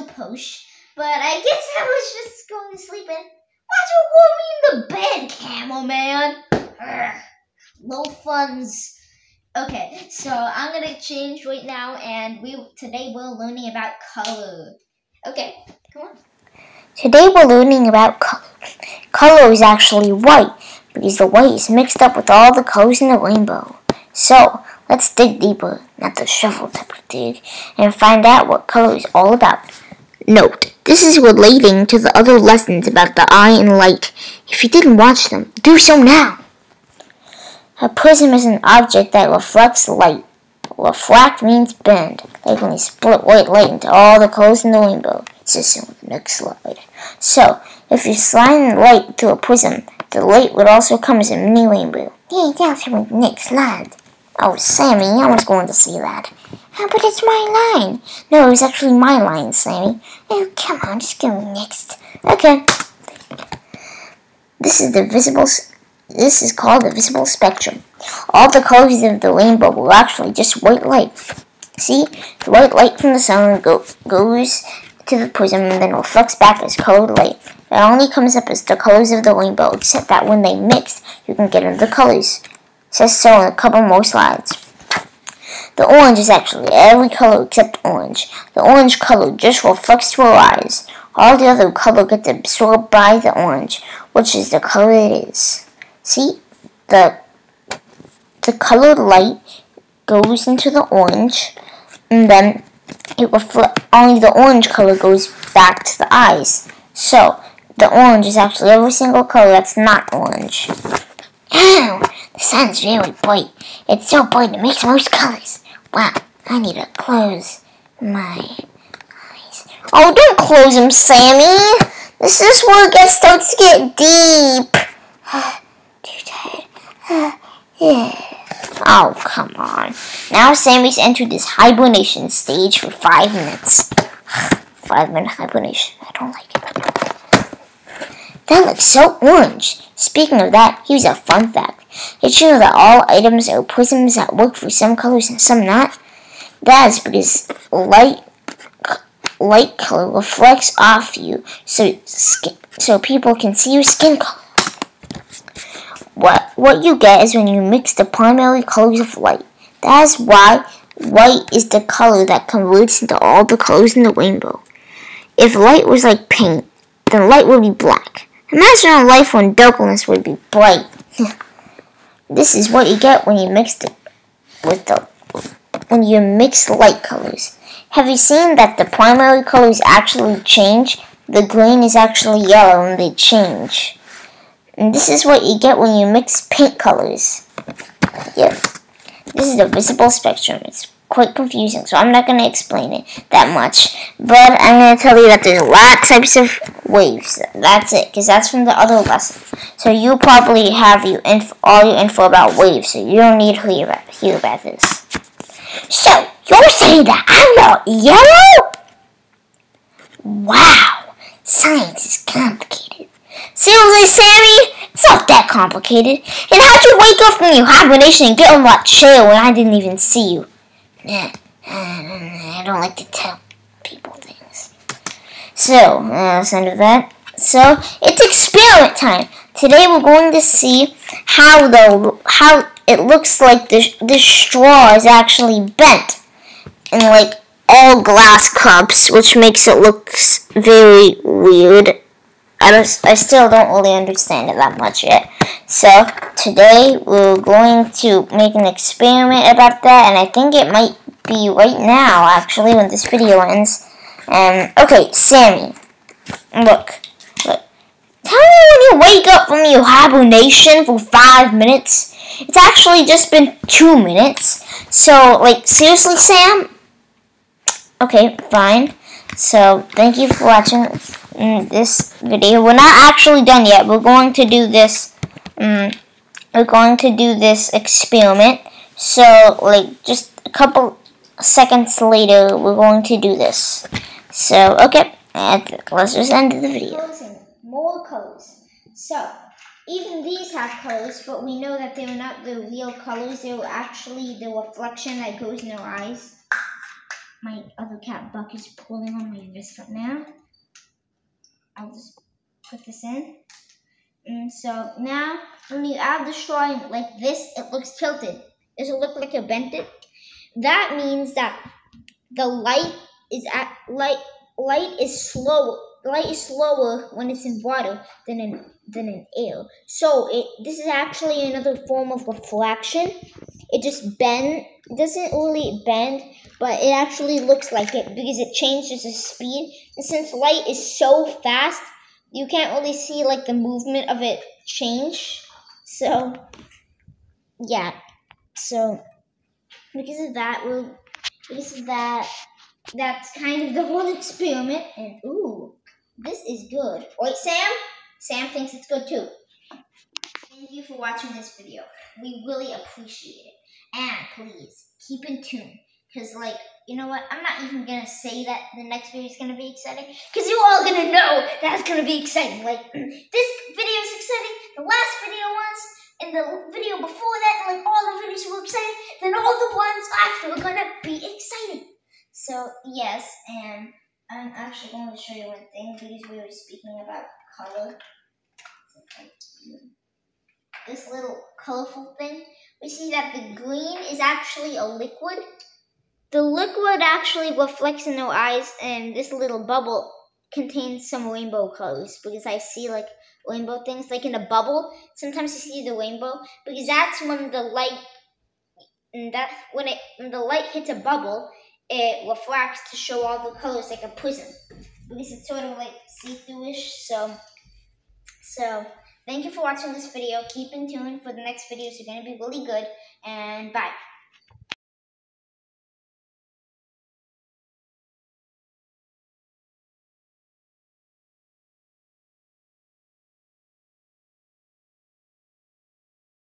post, but I guess I was just going to sleep in. Why'd you hold me in the bed, Camel Man? Urgh, low funds. Okay, so I'm gonna change right now, and today we're learning about color. Okay, come on. Today we're learning about color. Color is actually white, because the white is mixed up with all the colors in the rainbow. So, let's dig deeper, not the shovel type of dig, and find out what color is all about. Note, this is relating to the other lessons about the eye and light. If you didn't watch them, do so now. A prism is an object that reflects light. Refract means bend, like when you split white light into all the colors in the rainbow. This is on the next slide. So, if you slide light through a prism, the light would also come as a mini rainbow. Yeah, that's on the next slide. Oh, Sammy, I was going to see that. Oh, but it's my line. No, it was actually my line, Sammy. Oh, come on, just go next. Okay. This is called the visible spectrum. All the colors of the rainbow were actually just white light. See, the white light from the sun goes to the prism and then reflects back as colored light. It only comes up as the colors of the rainbow, except that when they mix, you can get into the colors. It says so in a couple more slides. The orange is actually every color except orange. The orange color just reflects to our eyes. All the other color gets absorbed by the orange, which is the color it is. See, the colored light goes into the orange, and then only the orange color goes back to the eyes. So, the orange is actually every single color that's not orange. Ow! The sun's really bright. It's so bright it makes most colors. Wow, I need to close my eyes. Oh, don't close them, Sammy! This is where it starts to get deep. Too tired. Yeah. Oh, come on. Now Sammy's entered this hibernation stage for 5 minutes. 5-minute hibernation. I don't like it. That looks so orange. Speaking of that, here's a fun fact. Did you know that all items are prisms that work for some colors and some not? That is because light color reflects off you, so people can see your skin color. What you get is when you mix the primary colors of light. That is why white is the color that converts into all the colors in the rainbow. If light was like paint, then light would be black. Imagine a life when darkness would be bright. This is what you get when you mix light colors. Have you seen that the primary colors actually change? The green is actually yellow and they change. And this is what you get when you mix paint colors. Yep. This is the visible spectrum. It's quite confusing, so I'm not going to explain it that much. But I'm going to tell you that there's a lot of types of waves. That's it, because that's from the other lesson. So you probably have all your info about waves, so you don't need to hear about this. So, you're saying that I'm not yellow? Wow, science is complicated. Seriously, Sammy? It's not that complicated. And how'd you wake up from your hibernation and get on that chair when I didn't even see you? I don't like to tell people things. So, that's the end of that. So, it's experiment time. Today we're going to see how it looks like this straw is actually bent in like all glass cups, which makes it look very weird. I still don't really understand it that much yet. So today we're going to make an experiment about that, and I think it might be right now actually when this video ends. Okay, Sammy, look. Tell me when you wake up from your hibernation for 5 minutes. It's actually just been 2 minutes. So, like, seriously, Sam? Okay, fine. So, thank you for watching this video. We're not actually done yet. We're going to do this. We're going to do this experiment. So, like, just a couple seconds later, we're going to do this. So, okay. Let's just end the video. More colors. So, even these have colors, but we know that they're not the real colors. They're actually the reflection that goes in our eyes. my other cat Buck is pulling on my wrist right now. I'll just put this in. And so now when you add the straw in like this, it looks tilted. Does it look like you bent it? That means that the light is slower when it's in water than in air. So this is actually another form of reflection. It just doesn't really bend, but it actually looks like it because it changes the speed. And since light is so fast, you can't really see like the movement of it change. So yeah. So because of that, that's kind of the whole experiment. And ooh, this is good. Right, Sam? Sam thinks it's good too. Thank you for watching this video. We really appreciate it. And please, keep in tune. Because, like, you know what? I'm not even going to say that the next video is going to be exciting. Because you're all going to know that it's going to be exciting. Like, this video is exciting. The last video was. And the video before that. Like, all the videos were exciting. Then all the ones after are going to be exciting. So, yes. And I'm actually going to show you one thing. Because we were speaking about color. This little colorful thing, we see that the green is actually a liquid. The liquid actually reflects in our eyes, and this little bubble contains some rainbow colors because I see like rainbow things like in a bubble. Sometimes you see the rainbow because that's when the light when the light hits a bubble, it refracts to show all the colors like a prism because it's sort of like see-through-ish. So thank you for watching this video. Keep in tune for the next videos. They're going to be really good. And bye.